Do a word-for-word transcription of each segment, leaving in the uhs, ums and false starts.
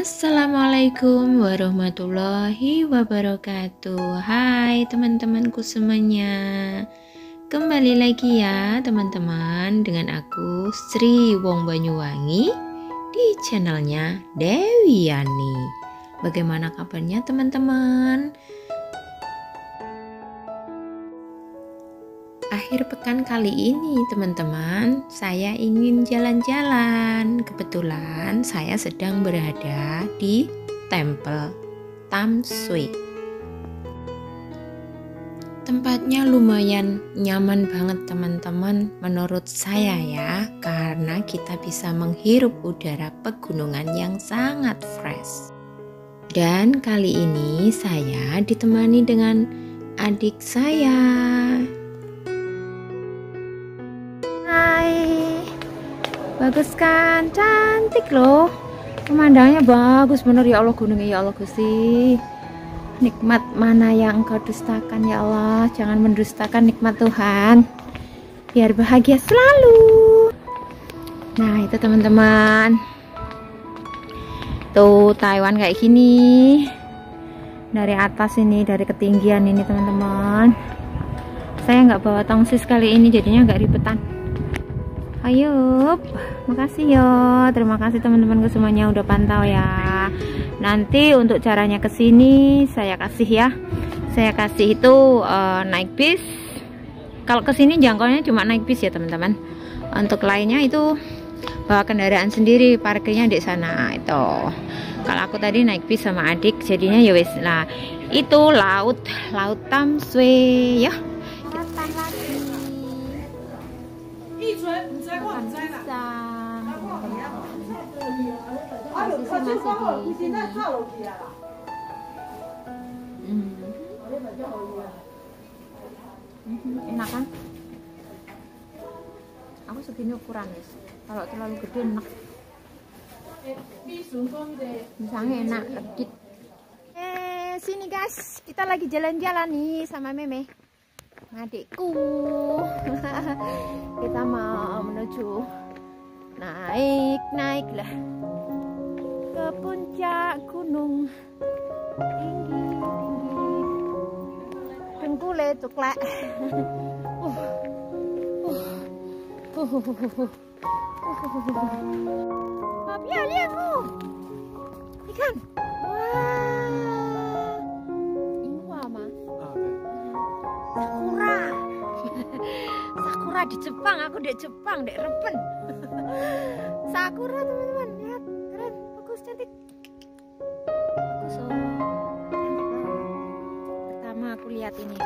Assalamualaikum warahmatullahi wabarakatuh. Hai teman-temanku semuanya, kembali lagi ya teman-teman dengan aku Sri Wong Banyuwangi di channelnya Dewi Yani. Bagaimana kabarnya teman-teman? Akhir pekan kali ini teman-teman, saya ingin jalan-jalan. Kebetulan saya sedang berada di Tempel Tam Sui. Tempatnya lumayan nyaman banget teman-teman menurut saya ya, karena kita bisa menghirup udara pegunungan yang sangat fresh. Dan kali ini saya ditemani dengan adik saya. Bagus kan, cantik loh, pemandangannya bagus bener ya Allah, gunungnya ya Allah Gusti. Nikmat mana yang engkau dustakan ya Allah, jangan mendustakan nikmat Tuhan, biar bahagia selalu. Nah itu teman-teman, tuh Taiwan kayak gini dari atas ini, dari ketinggian ini teman-teman. Saya nggak bawa tongsis kali ini jadinya nggak ribetan. Ayo, makasih yo, terima kasih teman-temanku semuanya udah pantau ya. Nanti untuk caranya kesini saya kasih ya, saya kasih itu uh, naik bis. Kalau kesini jangkauannya cuma naik bis ya teman-teman. Untuk lainnya itu bawa kendaraan sendiri, parkirnya di sana itu. Kalau aku tadi naik bis sama adik, jadinya ya wes. Nah itu laut, laut Tam Sui ya. Enak kan? Aku segini ukuran guys. Kalau terlalu gede enak. Misalnya enak legit. Eh sini guys, kita lagi jalan-jalan nih sama Meme, adikku. Kita mau menuju naik naik lah ke puncak gunung tinggi tinggi dengkule cuklek. uh, uh, uh, uh, uh, uh. Ya lihat tuh ikan. Wah ini apa? Sakura. Sakura di Jepang, aku di Jepang, di Reben. Sakura teman-teman, lihat keren, bagus, cantik, bagus oh, cantik banget. Pertama aku lihat ini.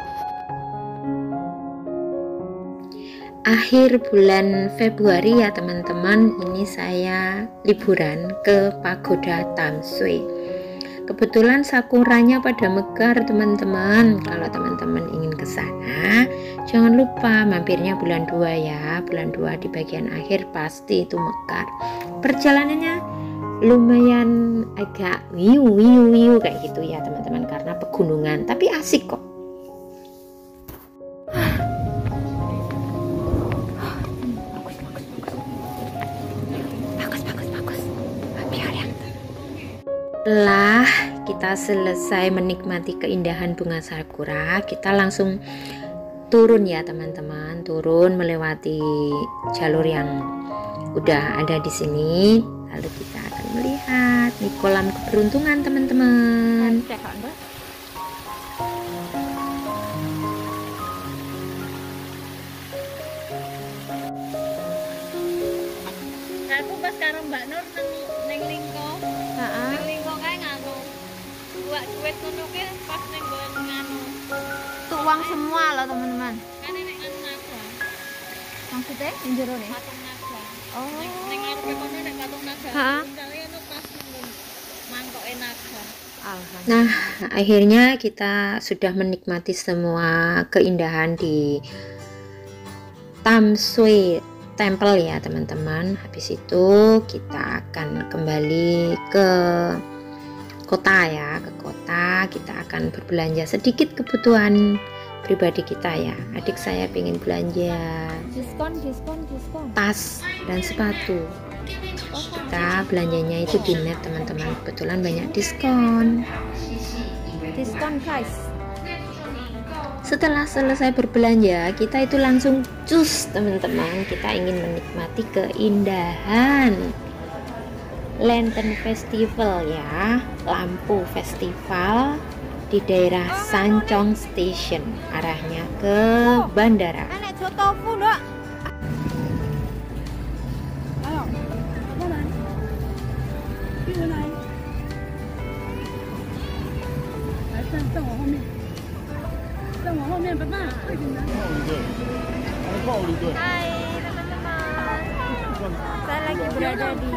Akhir bulan Februari ya teman-teman, ini saya liburan ke Pagoda Tam Sui. Kebetulan sakuranya pada mekar teman-teman. Kalau teman-teman ingin ke sana, jangan lupa mampirnya bulan dua ya. Bulan dua di bagian akhir pasti itu mekar. Perjalanannya lumayan agak wiu wiu wiu kayak gitu ya teman-teman, karena pegunungan, tapi asik kok. Setelah kita selesai menikmati keindahan bunga sakura, kita langsung turun ya teman-teman, turun melewati jalur yang udah ada di sini. Lalu kita akan melihat di kolam keberuntungan teman-teman. Aku pas karo Mbak Nur neng Lingko. Heeh. Neng Lingko kae nganu. Buat duit ngono ki pas ning nganu. Tuh uang semua loh teman-teman. Kan nek anu naga. Maksudnya yang jero nih? Patung naga. Oh. Ning ning ngarepe kono nek patung naga. Heeh. Kali anu pas mangkoke naga. Nah, akhirnya kita sudah menikmati semua keindahan di Tam Sui Temple ya teman-teman. Habis itu kita akan kembali ke kota ya, ke kota. Kita akan berbelanja sedikit kebutuhan pribadi kita ya. Adik saya pengen belanja Diskon, diskon, diskon. tas dan sepatu. Kita belanjanya itu di net teman-teman, kebetulan banyak diskon. Diskon guys. Setelah selesai berbelanja, kita itu langsung cus teman-teman. Kita ingin menikmati keindahan Lantern Festival ya, lampu festival di daerah Sanchong Station, arahnya ke bandara. Hai teman-teman, saya lagi berada di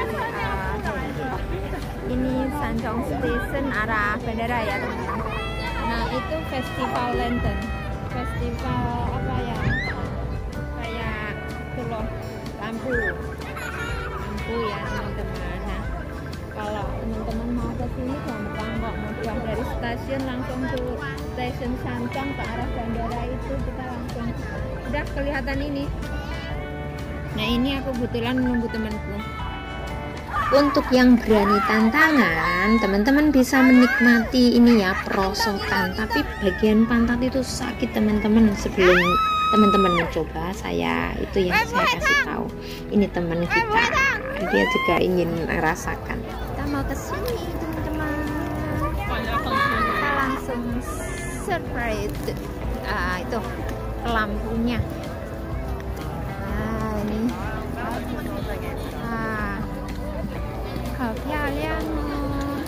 uh, ini Sanchong Station arah bandara ya teman-teman. Nah itu festival lantern, festival apa ya, kayak itu loh, lampu lampu ya teman-teman. Nah kalau teman-teman mau ke sini gampang kok, mau pulang dari stasiun langsung ke stasiun Sanchong ke arah bandara itu kita langsung udah kelihatan ini. Nah ini aku kebetulan menunggu temanku. Untuk yang berani tantangan, teman-teman bisa menikmati ini ya, perosotan, tapi bagian pantat itu sakit teman-teman. Sebelum teman-teman mencoba, saya itu yang saya kasih tahu. Ini teman kita, dia juga ingin merasakan. Kita mau ke sini teman-teman. Kita langsung surprise uh, itu lampunya. Nah ini. Ah. 好漂亮哦！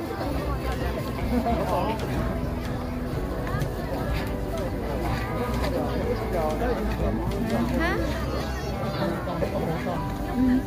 哈？嗯。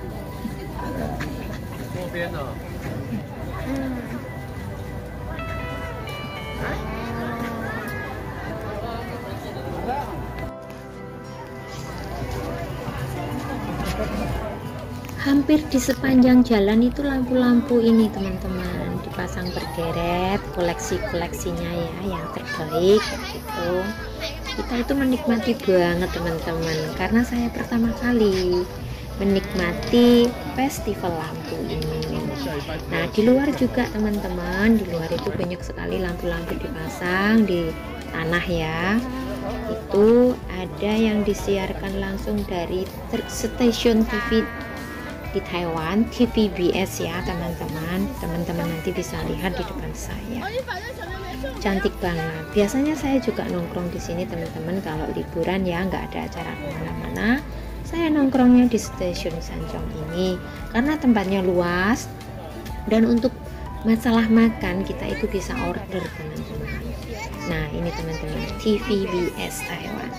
左边的。嗯。Hampir di sepanjang jalan itu lampu-lampu ini teman-teman dipasang berderet, koleksi-koleksinya ya yang terbaik gitu. Kita itu menikmati banget teman-teman, karena saya pertama kali menikmati festival lampu ini. Nah di luar juga teman-teman, di luar itu banyak sekali lampu-lampu dipasang di tanah ya. Itu ada yang disiarkan langsung dari stasiun T V di Taiwan, T V B S ya teman-teman. Teman-teman nanti bisa lihat di depan saya, cantik banget. Biasanya saya juga nongkrong di sini teman-teman kalau liburan ya, nggak ada acara kemana-mana. Saya nongkrongnya di stasiun Sanchong ini karena tempatnya luas, dan untuk masalah makan kita itu bisa order teman-teman. Nah ini teman-teman, T V B S Taiwan.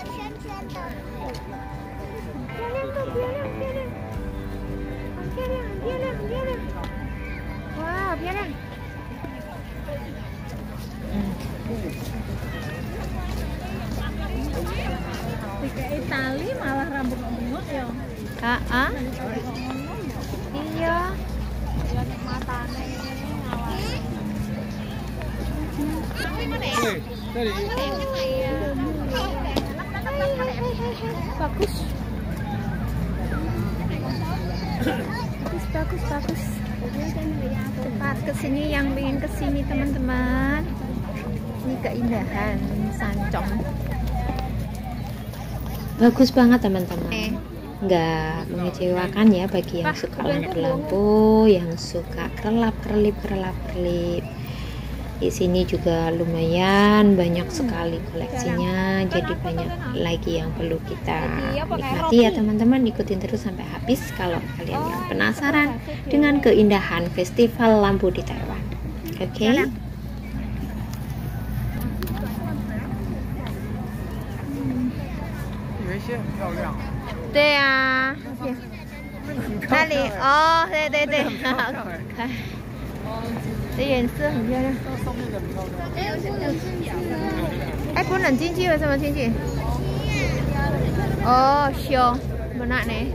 Wow, 漂亮。 Ke Itali malah rambut bungut ya. Heeh. Iya. Ya matane ngawal. Bagus. Bagus, bagus, bagus. Cepat kesini yang pengen kesini teman-teman. Ini keindahan Sanchong. Bagus banget teman-teman. Eh. Nggak mengecewakan ya bagi yang suka lampu-lampu, yang suka kerlap-kerlip, kerlap-kerlip. Di sini juga lumayan banyak sekali koleksinya, jadi banyak lagi yang perlu kita nikmati ya teman-teman. Ikutin terus sampai habis kalau kalian yang penasaran dengan keindahan festival lampu di Taiwan. Oke? Okay? 对啊，那里哦，对对对，好看，这颜色很漂亮。哎，不能进去，为什么进去？哦，修，不nak nih.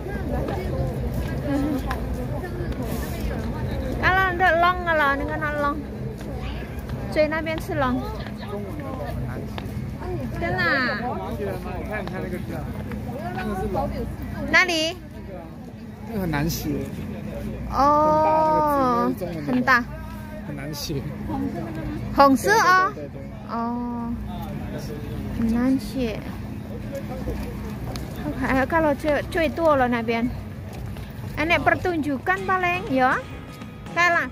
Kalau ada long kalau你看它 long， 最那边是 long。真的啊？哪里？ 那很难写。 哦，很大， 很难写。 红色啊、哦？ 对对对。 哦，很难写。Kayak kalau cuy tua loh nabian. Ini pertunjukan paling ya. Kalah.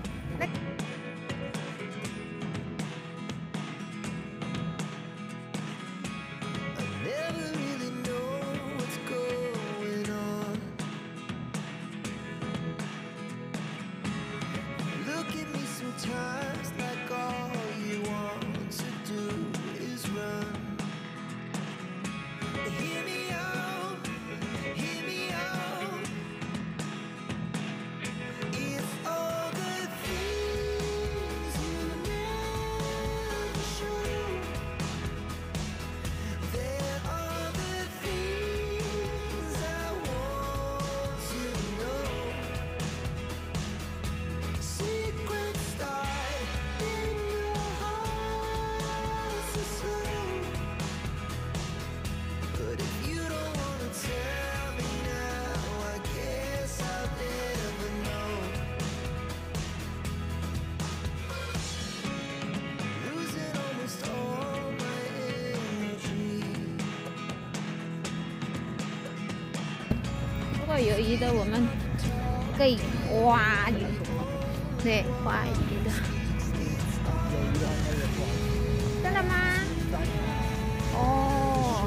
如果有鱼的，我们可以挖鱼，对，挖鱼的。真的吗？哦，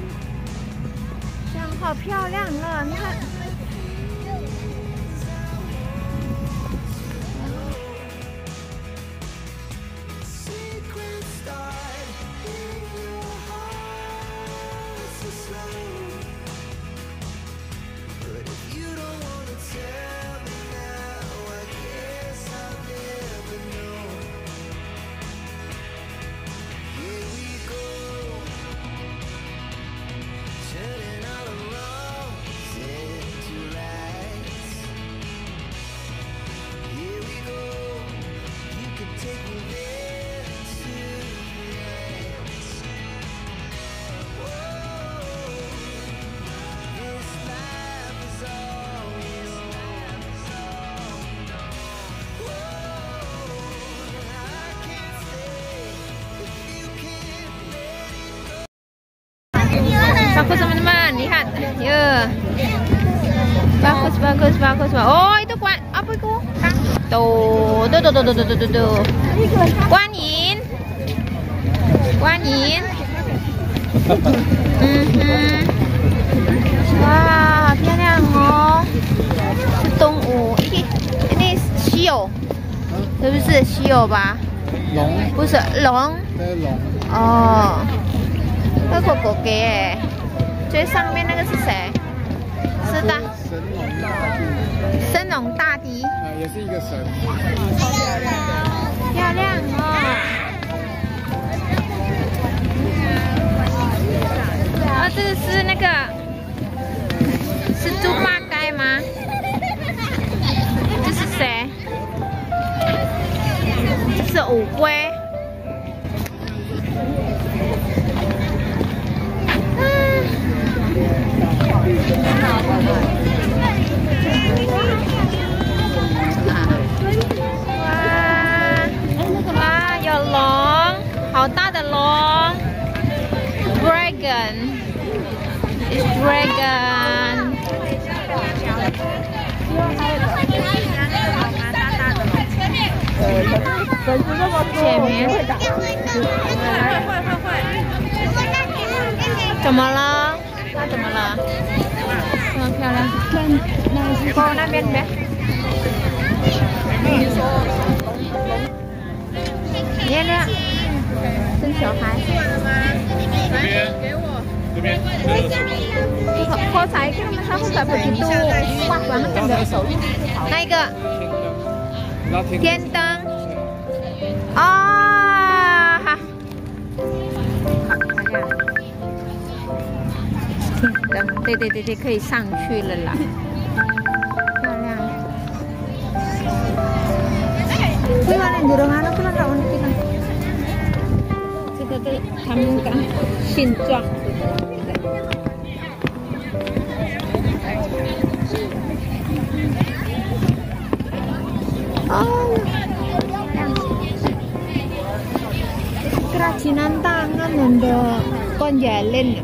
这样好漂亮啊！你看。Bagus teman-teman, lihat, ya, bagus, bagus, bagus, bagus. Oh itu kuan, apa itu? Tuh, tuh, tuh, tuh, tuh, tuh, tuh, tuh. Guan Yin, Guan Yin. Mhm. Wah, 漂亮哦，是动物，ini ini xiu，是不是xiu吧？ 龙， 不是龙。 这是龙。 哦，那个狗给哎。最上面那个是谁？是的，神龙大帝。 啊，也是一个神。 漂亮哦！啊，这个是那个是猪八戒吗？这是谁？这是乌龟。好大的龙 ，dragon， is dragon。前面。怎么了？它怎么了？这么漂亮。过那边呗。月亮。生小孩。 这边，给我。这边。 可才跟他们他们在begitu wah banget kan dari手那一个天灯啊哈，天灯，对对对对，可以上去了啦，漂亮。会玩的dorong anak pulang kawan kita。这个的他们讲性状。 Oh, kerajinan tangan untuk konjalin.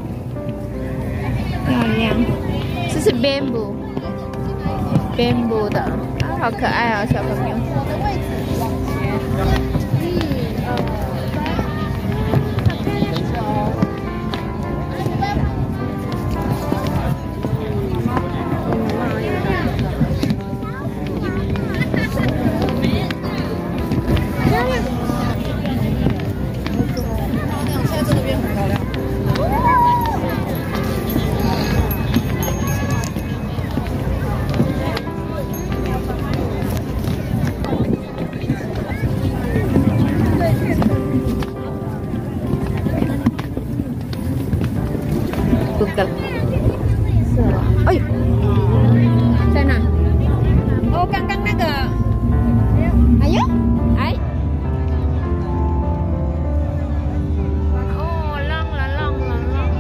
Yang这是 bamboo bamboo 的啊，好可爱啊，小朋友。Google. Oi. Sana. Oh, kangkang naga. Ayo. Ai. Oh, lang lang lang lang.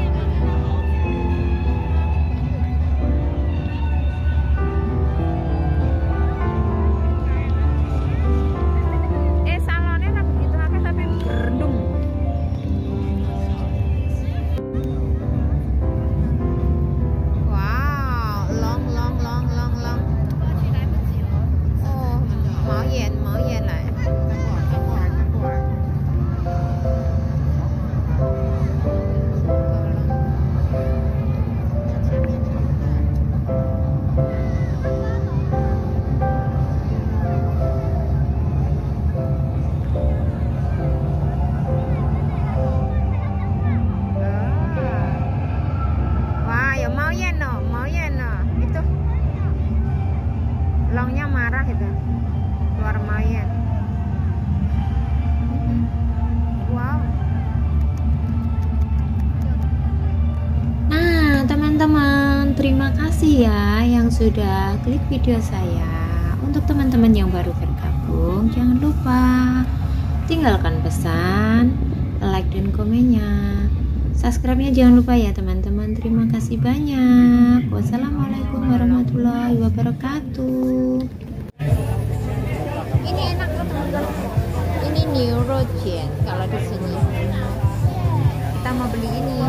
Eh, salonnya tak begitu akeh tapi berendung. Longnya marah itu, keluar mayan. Wow. Nah, teman-teman, terima kasih ya yang sudah klik video saya. Untuk teman-teman yang baru bergabung, jangan lupa tinggalkan pesan, like dan komennya. Subscribe-nya jangan lupa ya teman-teman. Terima kasih banyak. Wassalamualaikum warahmatullahi wabarakatuh. Ini enak loh teman-teman. Ini Neurogen kalau di sini. Kita mau beli ini.